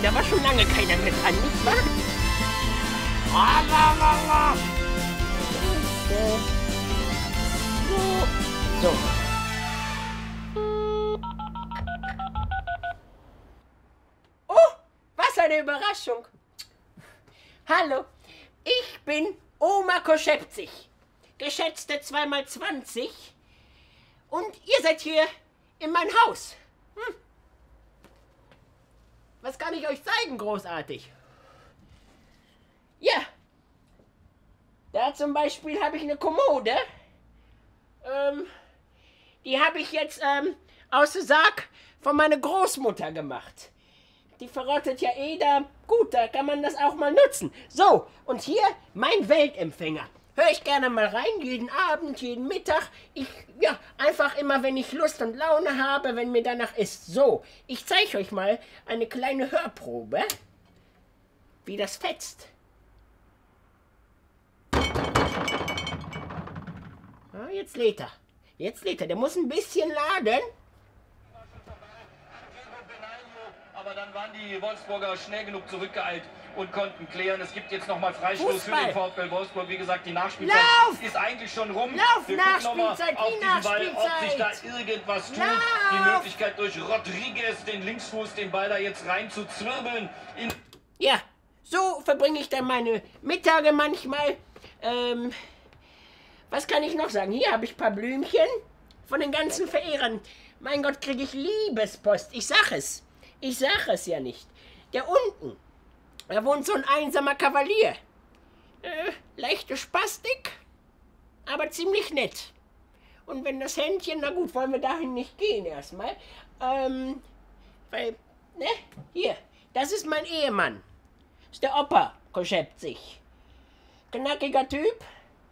Da war schon lange keiner mehr dran, nicht wahr? So. Oh, was eine Überraschung. Hallo, ich bin Oma Koschepzig, geschätzte 2x20 und ihr seid hier in mein Haus. Was kann ich euch zeigen, großartig? Ja, da zum Beispiel habe ich eine Kommode. Die habe ich jetzt aus dem Sarg von meiner Großmutter gemacht. Die verrottet ja eh da. Gut, da kann man das auch mal nutzen. So, und hier mein Weltempfänger. Höre ich gerne mal rein, jeden Abend, jeden Mittag. Einfach immer, wenn ich Lust und Laune habe, wenn mir danach ist. So, ich zeige euch mal eine kleine Hörprobe, wie das fetzt. Ah, jetzt lädt er. Der muss ein bisschen laden. Aber dann waren die Wolfsburger schnell genug zurückgeeilt und konnten klären. Es gibt jetzt nochmal Freistoß für den VfL Wolfsburg. Wie gesagt, die Nachspielzeit ist eigentlich schon rum. Wir gucken nochmal auf diesen Ball, ob sich da irgendwas tut. Die Möglichkeit durch Rodriguez, den Linksfuß, den Ball da jetzt rein zu zwirbeln. Ja, so verbringe ich dann meine Mittage manchmal. Was kann ich noch sagen? Hier habe ich ein paar Blümchen von den ganzen Verehrern. Mein Gott, kriege ich Liebespost. Ich sag es ja nicht. Der unten, da wohnt so ein einsamer Kavalier. Leichte Spastik, aber ziemlich nett. Und wenn das Händchen, na gut, wollen wir dahin nicht gehen erstmal. Weil, ne, hier, das ist mein Ehemann. Das ist der Opa Koschepzig. Knackiger Typ.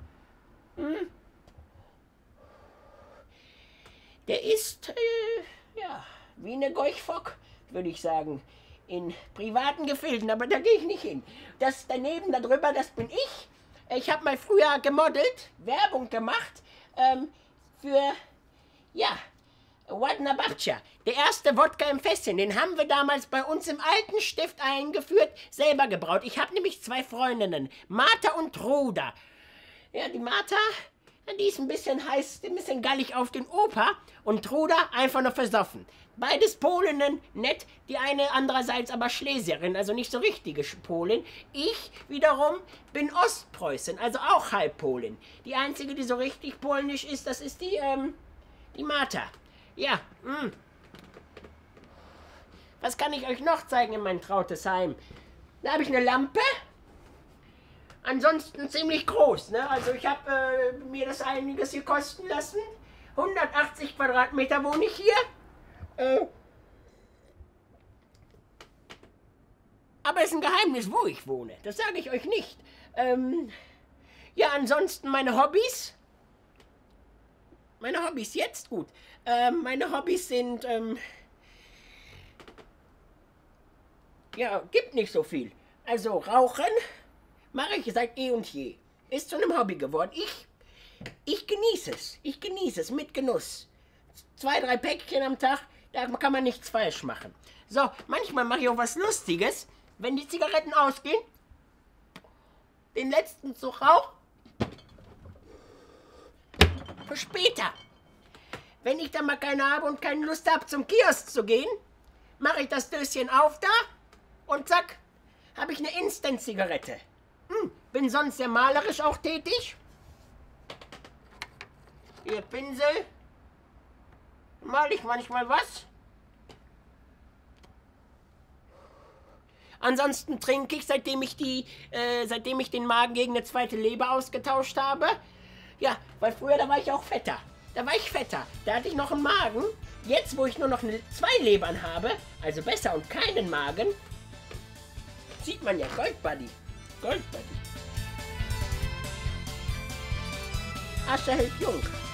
Der ist, wie eine Geuchfock, würde ich sagen, in privaten Gefilden, aber da gehe ich nicht hin. Das daneben, darüber, das bin ich. Ich habe mal früher gemodelt, Werbung gemacht, für, Wadna Babcha. Der erste Wodka im Fässchen, den haben wir damals bei uns im alten Stift eingeführt, selber gebraut. Ich habe nämlich 2 Freundinnen, Martha und Truda. Ja, die Martha, die ist ein bisschen heiß, ein bisschen gallig auf den Opa und Truda einfach nur versoffen. Beides Polinnen, nett, die eine andererseits aber Schlesierin, also nicht so richtige Polin. Ich wiederum bin Ostpreußin, also auch Halbpolin. Die einzige, die so richtig polnisch ist, das ist die Martha. Ja, Was kann ich euch noch zeigen in mein trautes Heim? Da habe ich eine Lampe. Ansonsten ziemlich groß, ne? Also ich habe mir das einiges hier kosten lassen. 180 Quadratmeter wohne ich hier. Aber es ist ein Geheimnis, wo ich wohne. Das sage ich euch nicht. Ansonsten meine Hobbys. Meine Hobbys jetzt? Gut. Meine Hobbys sind, gibt nicht so viel. Also Rauchen mache ich seit eh und je. Ist zu einem Hobby geworden. Ich genieße es. Ich genieße es mit Genuss. 2, 3 Päckchen am Tag, da kann man nichts falsch machen. So, manchmal mache ich auch was Lustiges. Wenn die Zigaretten ausgehen, den letzten Zug Rauch für später. Wenn ich dann mal keine habe und keine Lust habe, zum Kiosk zu gehen, mache ich das Döschen auf da und zack, habe ich eine Instant-Zigarette. Bin sonst sehr malerisch auch tätig. Hier Pinsel. Male ich manchmal was. Ansonsten trinke ich, seitdem ich den Magen gegen eine zweite Leber ausgetauscht habe. Ja, weil früher, da war ich auch fetter. Da hatte ich noch einen Magen. Jetzt, wo ich nur noch 2 Lebern habe, also besser und keinen Magen, sieht man ja Goldbuddy. Asche hält jung.